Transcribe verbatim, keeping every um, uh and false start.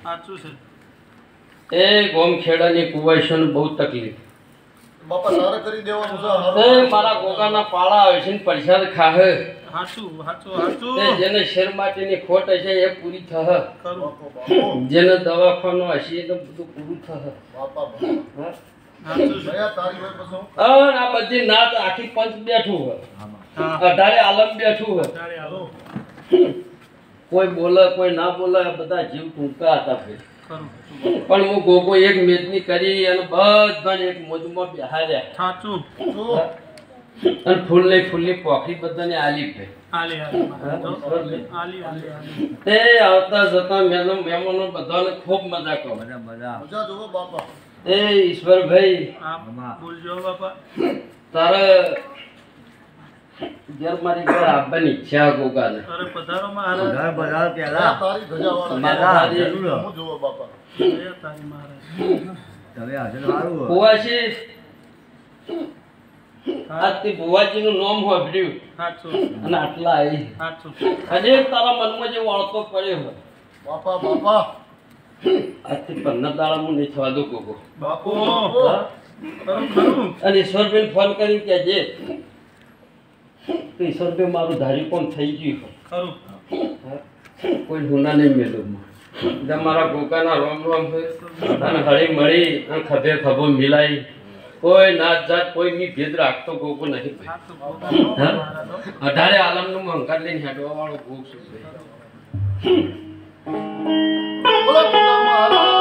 સાચું છે એ ગોમ ખેડાની કુવાઈશોને બહુ તકલીફ બાપા તારે કરી દેવાનું છે એ મારા ગોગાના પાળા આવે છે ને પરસાદ ખાહે સાચું સાચું સાચું તે જેને શેર માટેની ખોટ હશે એ પૂરી થશે કરું જેને દવાખાનો હશે એ તો બધું પૂરું થશે બાપા હા? સાચું છે ભયા તારી હોય પછી અને આ બધી નાત આખી પંચ બેઠું હોય હા અઢારે આલમ બેઠું હોય તારે હાલો કોઈ બોલે કોઈ ના બોલે આ બધા જીવ ટૂંકા હતા ભાઈ કરું પણ હું ગોગો એક મેદની કરી અને બધાને એક મોજમાં બેહાર્યા સાચું અને ફૂલની ફૂલની પોખરી બધાને આલી ભાઈ આલી આલી આલી આલી આલી તે આવતા જતા મેનો મહેમાનો બધાને ખૂબ મજા કરો મજા જોવો બાપા એ ઈશ્વરભાઈ આપ બોલજો બાપા તારે ઘેર મારી ઘર આવવાની ઈચ્છા ગોગાને અરે પધારો મહારાજ ભયા તારી ધજાવાળા મારા હારી હું જોવો બાપા જય તારી મહારાજ ભુવાજી આજથી ભુવાજીનું નામ સાંભળ્યું સાચું અને આટલા આવી સાચું અને તારા મનમાં જે વળતો પડ્યો હોય બાપા બાપા આજથી પંદર દાડા હું નહીં થવા દઉં ગોગો બાપુ હા? ખરું ખરું અને ઈશ્વરભાઈ ફોન કરીને કહેજે તો ઈશ્વરભાઈ મારું ધારી કોણ થઈ ગયું ખરું હા? કોઈ હુના નહીં મેલું મારા ગોકાના રોમ રોમ હોય અને હળી મળી અને ખભે ખભો મિલાઈ કોઈ નાત જાત કોઈ ની ભેદ રાખતો ગોગો નહીં ભાઈ સાચું હા? મહારાજ અઢારે આલમનું મંકાર લઈને હેડવા વાળો ગોગ છું ભાઈ બોલો પિતા મહારાજ